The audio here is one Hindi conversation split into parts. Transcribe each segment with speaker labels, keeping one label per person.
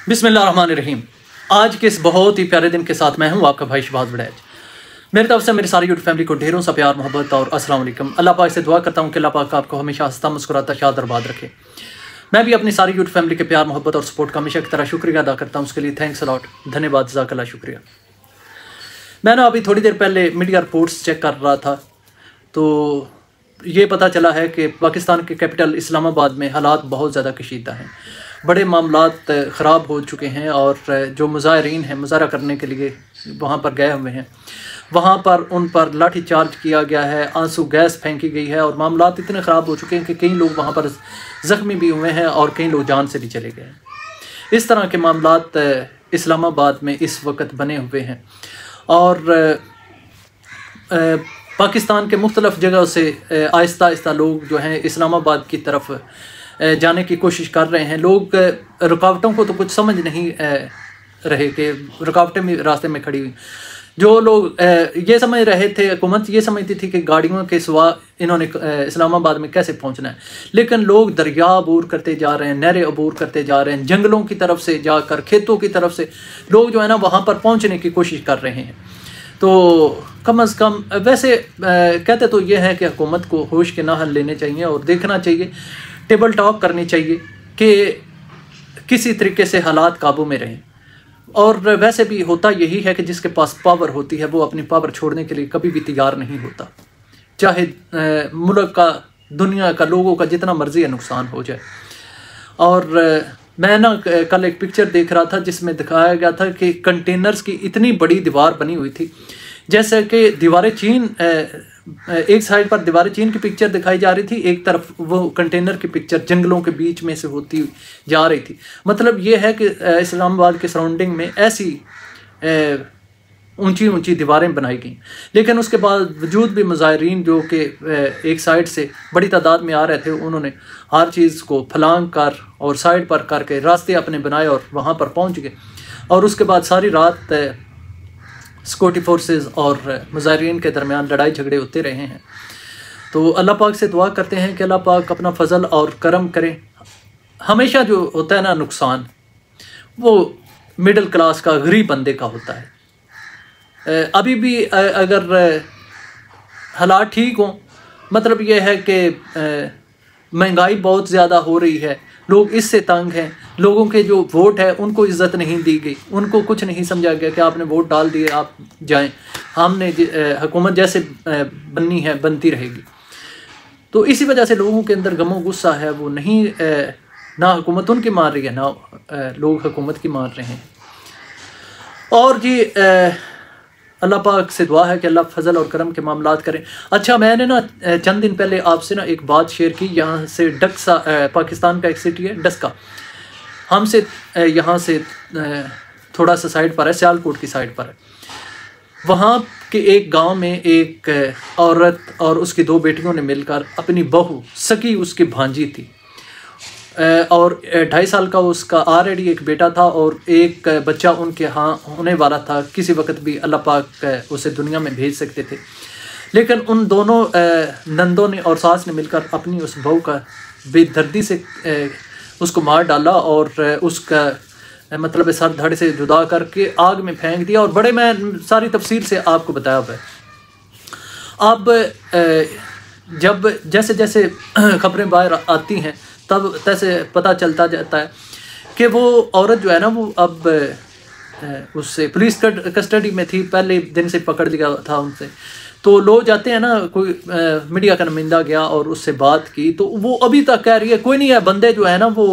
Speaker 1: बिस्मिल्लाहिर्रहमानिर्रहीम। आज के इस बहुत ही प्यारे दिन के साथ मैं हूं आपका भाई शहबाज वड़ैच। मेरी तरफ से मेरी सारी यूट्यूब फैमिली को ढेरों सा प्यार मोहब्बत और अस्सलाम वालेकुम। अल्लाह पाक से दुआ करता हूं कि अल्लाह पाक आपको हमेशा हंसता मुस्कुराता शाद आबाद रखे। मैं भी अपनी सारी यूट्यूब फैमिली के प्यार मोहब्बत और सपोर्ट का हमेशा की तरह शुक्रिया अदा करता हूँ। उसके लिए थैंक्स अलॉट, धन्यवाद, जज़ाकल्लाह, शुक्रिया। मैं ना अभी थोड़ी देर पहले मीडिया रिपोर्ट्स चेक कर रहा था तो ये पता चला है कि पाकिस्तान के कैपिटल इस्लामाबाद में हालात बहुत ज़्यादा कशीदा हैं। बड़े मामलात ख़राब हो चुके हैं और जो मुज़ाहिरीन हैं मुज़ाहरा करने के लिए वहाँ पर गए हुए हैं, वहाँ पर उन पर लाठी चार्ज किया गया है, आंसू गैस फेंकी गई है और मामलात इतने ख़राब हो चुके हैं कि कई लोग वहाँ पर ज़ख्मी भी हुए हैं और कई लोग जान से भी चले गए हैं। इस तरह के मामलात इस्लामाबाद में इस वक्त बने हुए हैं और पाकिस्तान के मुख्तलिफ़ जगहों से आहिस्ता आहिस्ता लोग जो हैं इस्लामाबाद की तरफ जाने की कोशिश कर रहे हैं। लोग रुकावटों को तो कुछ समझ नहीं रहे कि रुकावटें भी रास्ते में खड़ी हुई। जो लोग ये समझ रहे थे, हुकूमत ये समझती थी कि गाड़ियों के सिवा इन्होंने इस्लामाबाद में कैसे पहुंचना है, लेकिन लोग दरिया अबूर करते जा रहे हैं, नहरें अबूर करते जा रहे हैं, जंगलों की तरफ से जाकर खेतों की तरफ से लोग जो है ना वहाँ पर पहुँचने की कोशिश कर रहे हैं। तो कम अज़ कम वैसे कहते तो ये है कि हुकूमत को होश के नाहल लेने चाहिए और देखना चाहिए, टेबल टॉक करनी चाहिए कि किसी तरीके से हालात काबू में रहें। और वैसे भी होता यही है कि जिसके पास पावर होती है वो अपनी पावर छोड़ने के लिए कभी भी तैयार नहीं होता, चाहे मुल्क का, दुनिया का, लोगों का जितना मर्जी है नुकसान हो जाए। और मैं ना कल एक पिक्चर देख रहा था जिसमें दिखाया गया था कि कंटेनर्स की इतनी बड़ी दीवार बनी हुई थी, जैसे कि दीवारें चीन, एक साइड पर दीवारें चीन की पिक्चर दिखाई जा रही थी, एक तरफ वो कंटेनर की पिक्चर जंगलों के बीच में से होती जा रही थी। मतलब ये है कि इस्लामाबाद के सराउंडिंग में ऐसी ऊंची ऊंची दीवारें बनाई गई, लेकिन उसके बावजूद भी मुज़ाहिरीन जो कि एक साइड से बड़ी तादाद में आ रहे थे, उन्होंने हर चीज़ को फलांग कर और साइड पर करके रास्ते अपने बनाए और वहाँ पर पहुँच गए। और उसके बाद सारी रात सिक्योरिटी फोर्सेस और मुज़ाहिरीन के दरमियान लड़ाई झगड़े होते रहे हैं। तो अल्लाह पाक से दुआ करते हैं कि अल्लाह पाक अपना फजल और करम करें। हमेशा जो होता है ना नुकसान, वो मिडिल क्लास का, गरीब बंदे का होता है। अभी भी अगर हालात ठीक हों, मतलब ये है कि महंगाई बहुत ज़्यादा हो रही है, लोग इससे तंग हैं, लोगों के जो वोट है उनको इज़्ज़त नहीं दी गई, उनको कुछ नहीं समझा गया कि आपने वोट डाल दिए, आप जाएं, हमने हुकूमत जैसे बननी है बनती रहेगी। तो इसी वजह से लोगों के अंदर गमो गुस्सा है, वो नहीं, ना हुकूमत उनकी मान रही है ना लोग हुकूमत की मान रहे हैं। और जी अल्लाह पाक से दुआ है कि अल्लाह फजल और करम के मामलात करें। अच्छा, मैंने ना चंद दिन पहले आपसे ना एक बात शेयर की। यहाँ से डक्सा, पाकिस्तान का एक सिटी है डस्का, हमसे यहाँ से थोड़ा सा साइड पर है, सियालकोट की साइड पर है। वहाँ के एक गांव में एक औरत और उसकी दो बेटियों ने मिलकर अपनी बहू, सकी उसकी भांजी थी, और 2.5 साल का उसका ऑलरेडी एक बेटा था और एक बच्चा उनके यहाँ होने वाला था, किसी वक्त भी अल्लाह पाक उसे दुनिया में भेज सकते थे। लेकिन उन दोनों नंदों ने और सास ने मिलकर अपनी उस बहू का बेदर्दी से उसको मार डाला और उसका मतलब सर धड़ से जुदा करके आग में फेंक दिया। और बड़े, मैं सारी तफसील से आपको बताया हुआ है। अब जब जैसे जैसे खबरें बाहर आती हैं तब तैसे पता चलता जाता है कि वो औरत जो है ना वो अब उससे पुलिस कस्टडी में थी, पहले दिन से पकड़ लिया था उनसे। तो लोग जाते हैं ना, कोई मीडिया का नुमाइंदा गया और उससे बात की तो वो अभी तक कह रही है कोई नहीं है, बंदे जो है ना वो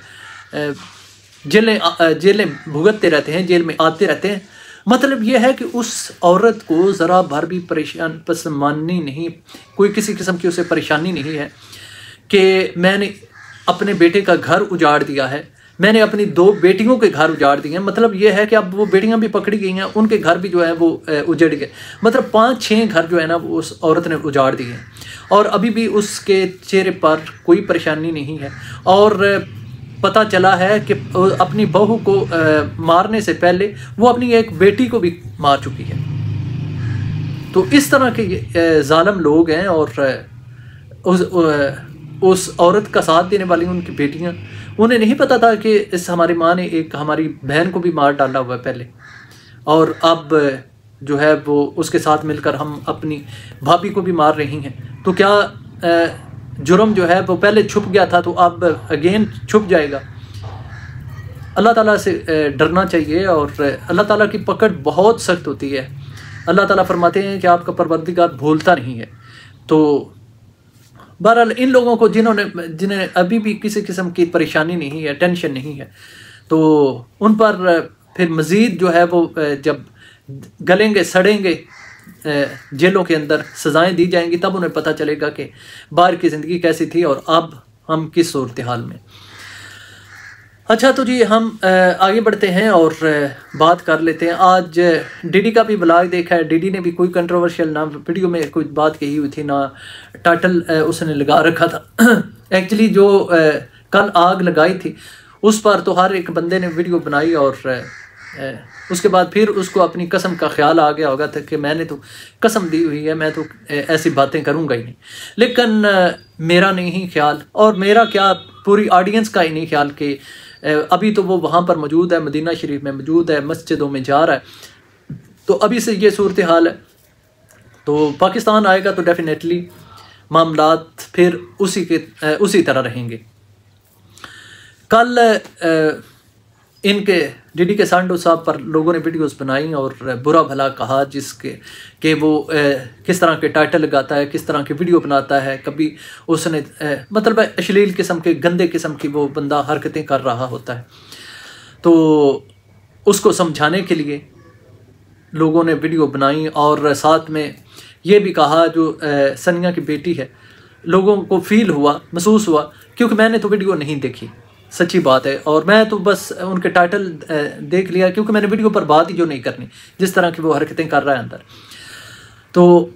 Speaker 1: जेलें भुगतते रहते हैं, जेल में आते रहते हैं। मतलब ये है कि उस औरत को ज़रा भर भी परेशानी नहीं, कोई किसी किस्म की उसे परेशानी नहीं है कि मैंने अपने बेटे का घर उजाड़ दिया है, मैंने अपनी 2 बेटियों के घर उजाड़ दिए हैं। मतलब ये है कि अब वो बेटियां भी पकड़ी गई हैं, उनके घर भी जो है वो उजड़ गए। मतलब 5-6 घर जो है ना वो उस औरत ने उजाड़ दिए हैं और अभी भी उसके चेहरे पर कोई परेशानी नहीं है। और पता चला है कि अपनी बहू को मारने से पहले वो अपनी एक बेटी को भी मार चुकी है। तो इस तरह के जालिम लोग हैं और उस औरत का साथ देने वाली उनकी बेटियां, उन्हें नहीं पता था कि इस हमारी माँ ने एक हमारी बहन को भी मार डाला हुआ है पहले, और अब जो है वो उसके साथ मिलकर हम अपनी भाभी को भी मार रही हैं। तो क्या जुर्म जो है वो पहले छुप गया था तो अब अगेन छुप जाएगा? अल्लाह ताला से डरना चाहिए, और अल्लाह ताला की पकड़ बहुत सख्त होती है। अल्लाह ताला फरमाते हैं कि आपका परवरदिगार भूलता नहीं है। तो बहरहाल इन लोगों को जिन्हें अभी भी किसी किस्म की परेशानी नहीं है, टेंशन नहीं है, तो उन पर फिर मज़ीद जो है वो जब गलेंगे सड़ेंगे जेलों के अंदर, सज़ाएं दी जाएंगी, तब उन्हें पता चलेगा कि बाहर की ज़िंदगी कैसी थी और अब हम किस सूरत हाल में। अच्छा तो जी हम आगे बढ़ते हैं और बात कर लेते हैं। आज डीडी का भी ब्लॉग देखा है। डीडी ने भी कोई कंट्रोवर्शियल ना वीडियो में कोई बात कही हुई थी, ना टाइटल उसने लगा रखा था। एक्चुअली जो कल आग लगाई थी उस पर तो हर एक बंदे ने वीडियो बनाई, और उसके बाद फिर उसको अपनी कसम का ख्याल आ गया होगा था कि मैंने तो कसम दी हुई है, मैं तो ऐसी बातें करूँगा ही नहीं। लेकिन मेरा नहीं ख्याल, और मेरा क्या पूरी ऑडियंस का ही नहीं ख्याल कि अभी तो वो वहाँ पर मौजूद है, मदीना शरीफ में मौजूद है, मस्जिदों में जा रहा है। तो अभी से ये सूरत हाल है, तो पाकिस्तान आएगा तो डेफिनेटली मामलात फिर उसी तरह रहेंगे। कल इनके डीडी के सांडो साहब पर लोगों ने वीडियोस बनाई और बुरा भला कहा, जिसके कि वो किस तरह के टाइटल लगाता है, किस तरह की वीडियो बनाता है। कभी उसने मतलब अश्लील किस्म के, गंदे किस्म की वो बंदा हरकतें कर रहा होता है। तो उसको समझाने के लिए लोगों ने वीडियो बनाई, और साथ में ये भी कहा जो सनिया की बेटी है, लोगों को फील हुआ, महसूस हुआ, क्योंकि मैंने तो वीडियो नहीं देखी, सच्ची बात है, और मैं तो बस उनके टाइटल देख लिया, क्योंकि मैंने वीडियो पर बात ही जो नहीं करनी, जिस तरह की वो हरकतें कर रहा है अंदर। तो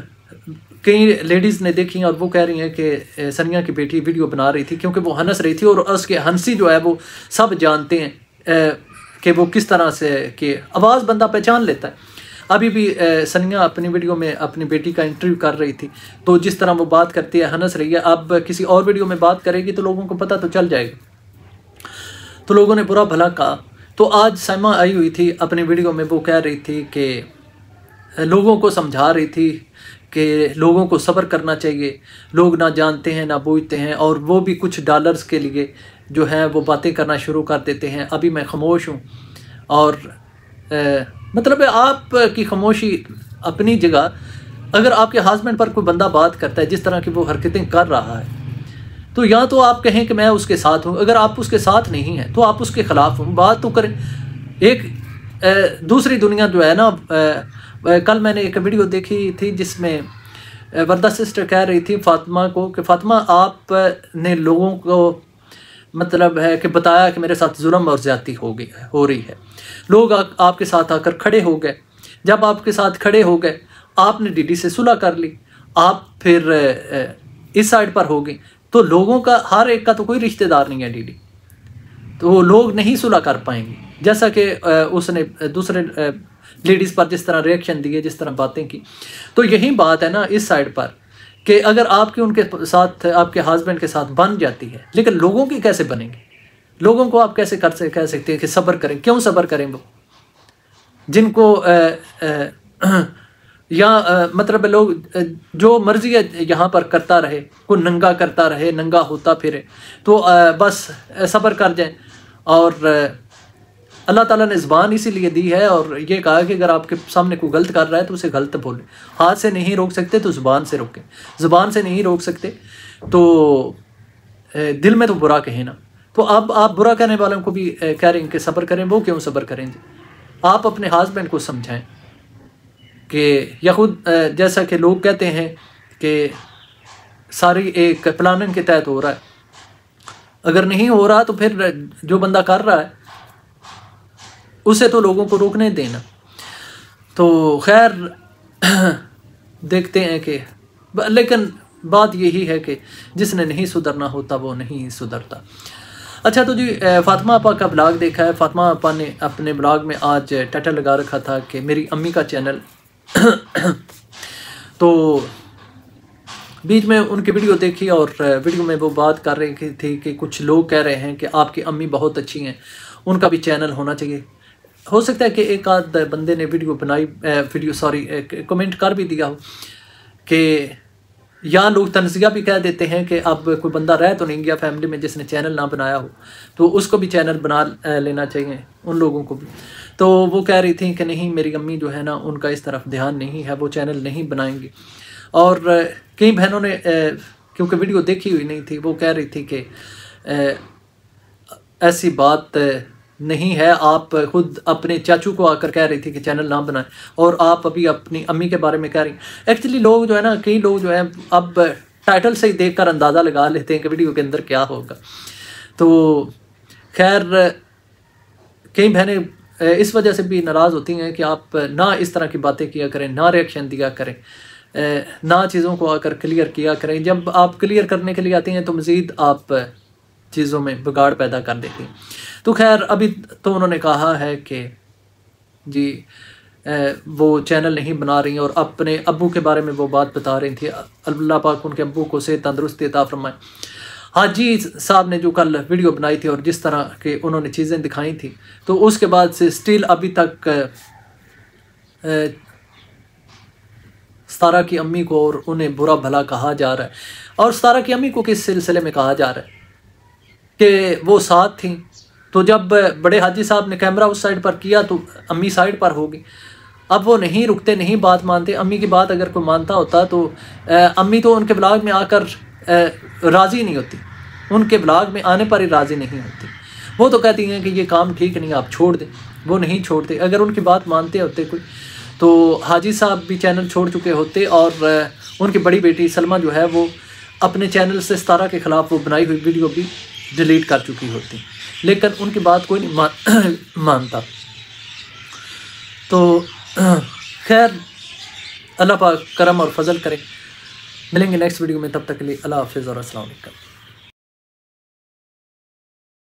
Speaker 1: कई लेडीज़ ने देखी और वो कह रही हैं कि सनिया की बेटी वीडियो बना रही थी क्योंकि वो हंस रही थी, और उसके हंसी जो है वो सब जानते हैं कि वो किस तरह से, कि आवाज़ बंदा पहचान लेता है। अभी भी सनिया अपनी वीडियो में अपनी बेटी का इंटरव्यू कर रही थी, तो जिस तरह वो बात करती है, हंस रही है, अब किसी और वीडियो में बात करेगी तो लोगों को पता तो चल जाएगा। तो लोगों ने बुरा भला कहा। तो आज साइमा आई हुई थी अपनी वीडियो में, वो कह रही थी कि लोगों को समझा रही थी कि लोगों को सब्र करना चाहिए, लोग ना जानते हैं ना बूझते हैं, और वो भी कुछ डॉलर्स के लिए जो है वो बातें करना शुरू कर देते हैं। अभी मैं खामोश हूँ, और मतलब आपकी खामोशी अपनी जगह, अगर आपके हस्बैंड पर कोई बंदा बात करता है जिस तरह की वो हरकतें कर रहा है, तो या तो आप कहें कि मैं उसके साथ हूँ, अगर आप उसके साथ नहीं हैं तो आप उसके ख़िलाफ़ हूँ, बात तो करें। एक दूसरी दुनिया जो है ना, कल मैंने एक वीडियो देखी थी जिसमें वर्दा सिस्टर कह रही थी फातिमा को कि फातिमा आपने लोगों को मतलब है कि बताया कि मेरे साथ जुल्म और ज़्यादती हो रही है, लोग आपके साथ आकर खड़े हो गए, जब आपके साथ खड़े हो गए आपने डीडी से सुलह कर ली, आप फिर इस साइड पर हो गई, तो लोगों का हर एक का तो कोई रिश्तेदार नहीं है डीडी, तो लोग नहीं सुलह कर पाएंगे। जैसा कि उसने दूसरे लेडीज़ पर जिस तरह रिएक्शन दिए, जिस तरह बातें की, तो यही बात है ना इस साइड पर कि अगर आपकी उनके साथ, आपके हस्बैंड के साथ बन जाती है, लेकिन लोगों की कैसे बनेंगे? लोगों को आप कैसे कह सकते हैं कि सब्र करें? क्यों सब्र करें? वो जिनको मतलब लोग जो मर्जी है यहाँ पर करता रहे, कोई नंगा करता रहे, नंगा होता फिरे, तो बस सब्र कर जाएं। और अल्लाह ताला ने ज़बान इसीलिए दी है, और ये कहा कि अगर आपके सामने कोई गलत कर रहा है तो उसे गलत बोले। हाथ से नहीं रोक सकते तो ज़बान से रोकें, ज़बान से नहीं रोक सकते तो दिल में तो बुरा कहें ना। तो अब आप बुरा कहने वालों को भी कह रहे हैं कि सब्र करें, वो क्यों सब्र करें? आप अपने हस्बैंड को समझाएं कि या खुद जैसा कि लोग कहते हैं कि सारी एक प्लानिंग के तहत हो रहा है, अगर नहीं हो रहा तो फिर जो बंदा कर रहा है उसे तो लोगों को रोकने देना। तो खैर देखते हैं कि, लेकिन बात यही है कि जिसने नहीं सुधरना होता वो नहीं सुधरता। अच्छा तो जी फातिमा आपा का ब्लॉग देखा है। फातिमा आपा ने अपने ब्लॉग में आज टाइटल लगा रखा था कि मेरी अम्मी का चैनल। तो बीच में उनकी वीडियो देखी और वीडियो में वो बात कर रही थी कि कुछ लोग कह रहे हैं कि आपकी अम्मी बहुत अच्छी हैं, उनका भी चैनल होना चाहिए। हो सकता है कि एक आध बंदे ने कमेंट कर भी दिया हो कि या लोग तंज़िया भी कह देते हैं कि अब कोई बंदा रह तो नहीं गया फैमिली में जिसने चैनल ना बनाया हो, तो उसको भी चैनल बना लेना चाहिए उन लोगों को भी। तो वो कह रही थी कि नहीं, मेरी अम्मी जो है ना उनका इस तरफ ध्यान नहीं है, वो चैनल नहीं बनाएंगी। और कई बहनों ने क्योंकि वीडियो देखी हुई नहीं थी, वो कह रही थी कि ऐसी बात नहीं है, आप खुद अपने चाचू को आकर कह रही थी कि चैनल ना बनाएं और आप अभी अपनी अम्मी के बारे में कह रही हैं। एक्चुअली लोग जो है ना, कई लोग जो है अब टाइटल से ही देखकर अंदाज़ा लगा लेते हैं कि वीडियो के अंदर क्या होगा। तो खैर कई बहनें इस वजह से भी नाराज़ होती हैं कि आप ना इस तरह की बातें किया करें, ना रिएक्शन दिया करें, ना चीज़ों को आकर क्लियर किया करें। जब आप क्लियर करने के लिए आती हैं तो मज़ीद आप चीज़ों में बिगाड़ पैदा कर देती हैं। तो खैर अभी तो उन्होंने कहा है कि जी वो चैनल नहीं बना रही हैं और अपने अब्बू के बारे में वो बात बता रही थी। अल्लाह पाक उनके अब्बू को सेहत तंदुरुस्ती अता फरमाए। हाजी साहब ने जो कल वीडियो बनाई थी और जिस तरह के उन्होंने चीज़ें दिखाई थी, तो उसके बाद से स्टिल अभी तक सतारा की अम्मी को और उन्हें बुरा भला कहा जा रहा है। और सतारा की अम्मी को किस सिलसिले में कहा जा रहा है कि वो साथ थी, तो जब बड़े हाजी साहब ने कैमरा उस साइड पर किया तो अम्मी साइड पर होगी। अब वो नहीं रुकते, नहीं बात मानते। अम्मी की बात अगर कोई मानता होता तो अम्मी तो उनके ब्लॉग में आकर राज़ी नहीं होती, उनके ब्लॉग में आने पर ही राज़ी नहीं होती। वो तो कहती हैं कि ये काम ठीक नहीं, आप छोड़ दें। वो नहीं छोड़ते। अगर उनकी बात मानते होते कोई तो हाजी साहब भी चैनल छोड़ चुके होते और उनकी बड़ी बेटी सलमा जो है वो अपने चैनल से सतारा के ख़िलाफ़ वो बनाई हुई वीडियो भी डिलीट कर चुकी होती, लेकिन उनकी बात कोई नहीं मानता। तो खैर अल्लाह पाक करम और फजल करे। मिलेंगे नेक्स्ट वीडियो में, तब तक के लिए अल्लाह हाफ़िज़ और अस्सलाम वालेकुम।